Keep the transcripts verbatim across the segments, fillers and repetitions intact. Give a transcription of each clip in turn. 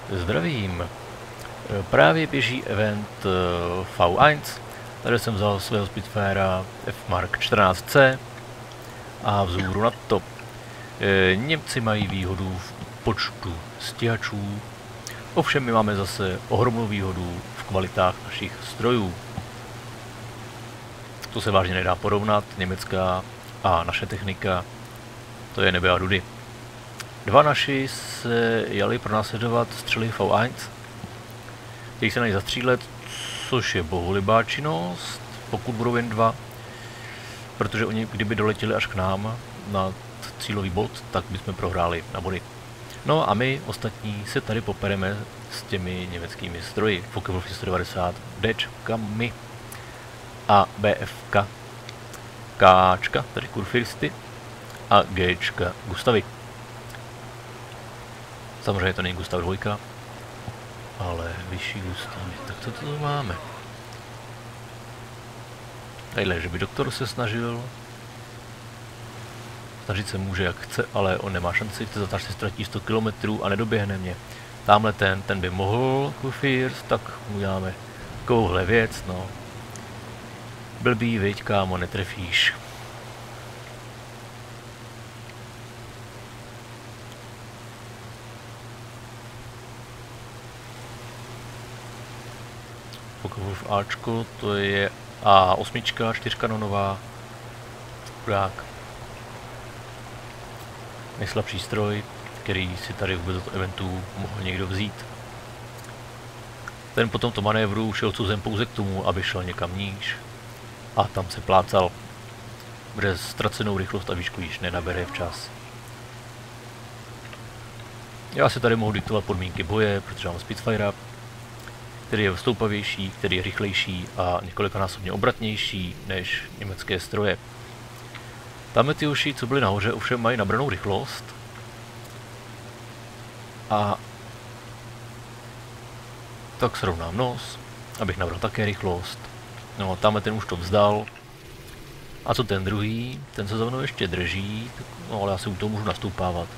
Zdravím. Právě běží event V jedna. Tady jsem vzal svého Spitfira F Mark čtrnáct C a vzhůru na to. Němci mají výhodu v počtu stíhačů, ovšem my máme zase ohromnou výhodu v kvalitách našich strojů. To se vážně nedá porovnat, německá a naše technika, to je nebe a dudy. Dva naši se jeli pronásledovat střely V jedna, chtějí se na ně zastřílet, což je bohulibá činnost, pokud budou jen dva, protože oni kdyby doletěli až k nám na cílový bod, tak bychom prohráli na body. No a my ostatní se tady popereme s těmi německými stroji, Focke-Wulf sto devadesát, Dčkami a BFK, Kčka, tedy Kurfirsty, a Gčka Gustavy. Samozřejmě to není Gustav dva, ale vyšší Gustavy. Tak co to tu máme? Tadyhle, že by doktor se snažil. Snažit se může jak chce, ale on nemá šanci, ty zatáž se ztratí sto kilometrů a nedoběhne mě. Tamhle ten, ten by mohl, Kurfürst, tak mu dáme takovouhle věc, no. Blbý, viď, kámo, netrefíš. Focke-Wulf Ačko, to je A osm, čtyřkanonová. Chudák. Nejslabší stroj, který si tady vůbec do eventu mohl někdo vzít. Ten po tomto manévru šel cuzen pouze k tomu, aby šel někam níž. A tam se plácal, kde ztracenou rychlost a výšku již nenabere včas. Já si tady mohu diktovat podmínky boje, protože mám Spitfira, který je stoupavější, který je rychlejší a několikanásobně obratnější než německé stroje. Tam ty uši, co byly nahoře, ovšem mají nabranou rychlost. A tak srovnám nos, abych nabral také rychlost. No, tam ten už to vzdal. A co ten druhý? Ten se za mnou ještě drží, tak, no ale já si u toho můžu nastoupávat.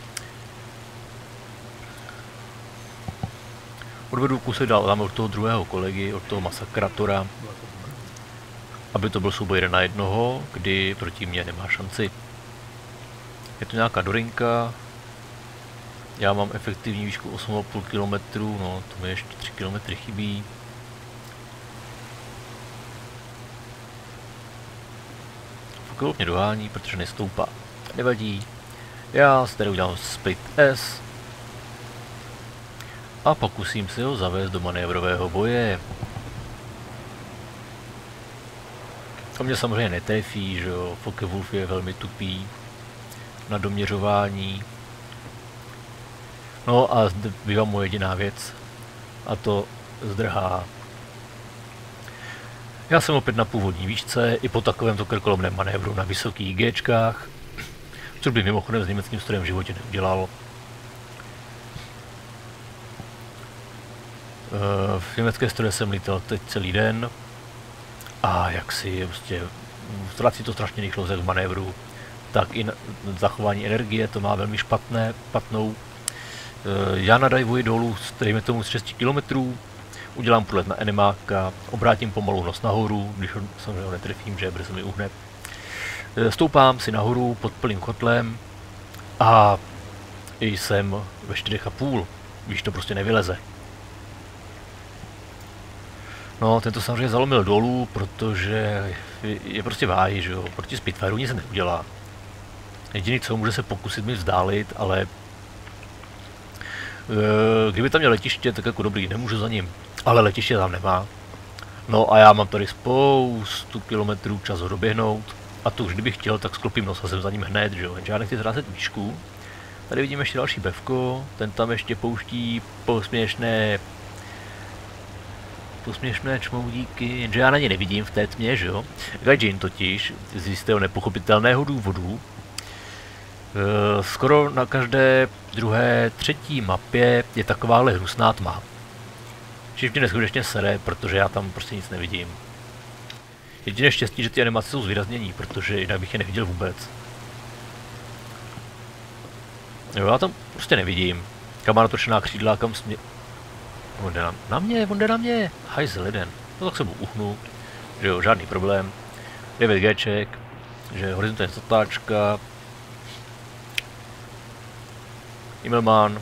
Odvedu kusek dál, tam od toho druhého kolegy, od toho masakratora, aby to byl souboj jeden na jednoho, kdy proti mě nemá šanci. Je to nějaká dorinka, já mám efektivní výšku osm a půl kilometru, no to mi ještě tři kilometry chybí. Focke-Wulf mě dohání, protože nestoupá. Nevadí, já si tady udělám split S a pokusím se ho zavést do manévrového boje. To mě samozřejmě netrefí, že jo, Focke-Wulf je velmi tupý na doměřování. No a zde bývá moje jediná věc, a to zdrhá. Já jsem opět na původní výšce, i po takovémto krkolomném manévru na vysokých Gčkách, což by mimochodem s německým strojem v životě neudělal. V německé stroje jsem lítal teď celý den a jak si prostě ztrácí to strašně rychlost jak v manévru, tak i na zachování energie to má velmi špatné, špatnou. Já nadajvuji dolů, dejme tomu z šesti kilometrů, udělám průlet na enemáka, obrátím pomalu nos nahoru, když ho samozřejmě netrefím, že brzy mi uhne. Stoupám si nahoru pod plným kotlem a jsem ve čtyřech a půl, když to prostě nevyleze. No, ten to samozřejmě zalomil dolů, protože je, je prostě váhy, že jo, proti Spitfiru nic neudělá. Jediný co, může se pokusit mi vzdálit, ale e, kdyby tam měl letiště, tak jako dobrý, nemůžu za ním, ale letiště tam nemá. No a já mám tady spoustu kilometrů čas ho doběhnout a to už kdybych chtěl, tak sklopím nos a jsem za ním hned, že jo, jenže já nechci ztrácet výšku. Tady vidíme ještě další bevko, ten tam ještě pouští posměšné posměšné čmoudíky, jenže já na ně nevidím v té tmě, že jo. Gaijin totiž z jistého nepochopitelného důvodu e, skoro na každé druhé, třetí mapě je takováhle hnusná tma. Čiž mě neskutečně sere, protože já tam prostě nic nevidím. Jediné štěstí, že ty animace jsou zvýraznění, protože jinak bych je neviděl vůbec. Jo, já tam prostě nevidím. Jaká má natočená křídla, kam smě... On jde na, na mě, on jde na mě. Hajzel jeden. No tak se mu uhnu. Že jo, žádný problém. devět Gček. Že horizontální zatáčka. Immelmann.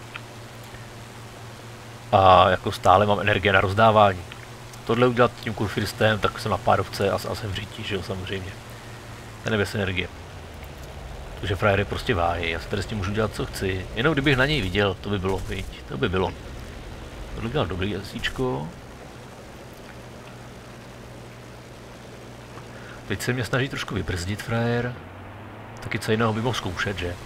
A jako stále mám energie na rozdávání. Tohle udělat tím kurfirstem, tak jsem na párovce a, a jsem v řítí, že jo, samozřejmě. Ten je bez energie. Takže frajer je prostě váhy, já si tady s tím můžu dělat, co chci. Jenom kdybych na něj viděl, to by bylo, viď, to by bylo. Tohle dělal dobrý jasíčko. Teď se mě snaží trošku vybrzdit, frajer. Taky co jiného by mohl zkoušet, že?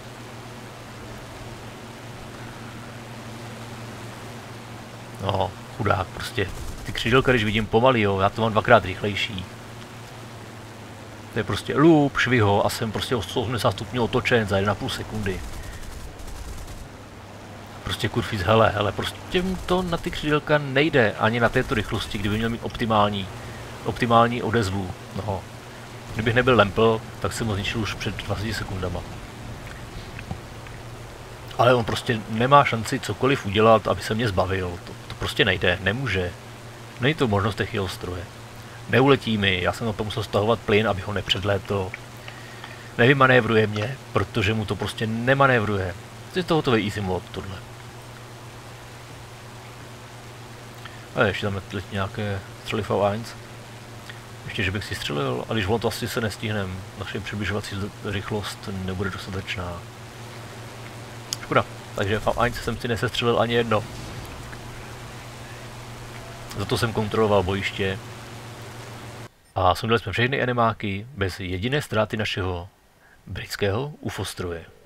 No, chudák, prostě. Ty křídelka, když vidím pomalý, jo, já to mám dvakrát rychlejší. To je prostě loop, šviho a jsem prostě o sto osmdesát stupňů otočen za jedna a půl sekundy. Prostě kurfíc, hele, hele, prostě to na ty křídelka nejde ani na této rychlosti, kdyby měl mít optimální, optimální odezvu. No. Kdybych nebyl lempl, tak jsem ho zničil už před dvaceti sekundama. Ale on prostě nemá šanci cokoliv udělat, aby se mě zbavil. To, to prostě nejde, nemůže. Není to možnost těch jeho stroje. Neuletí mi, já jsem to musel stahovat plyn, abych ho nepředlétl. Nevymanévruje mě, protože mu to prostě nemanévruje. Je to hotový easy mod, tohle. A ještě tam letí nějaké střely V jedna. Ještě, že bych si střelil, a když on to asi se nestihnem, naše přibližovací rychlost nebude dostatečná. Škoda, takže V jedna jsem si nesestřelil ani jedno. Za to jsem kontroloval bojiště. A sundali jsme všechny enemáky bez jediné ztráty našeho britského U F O stroje.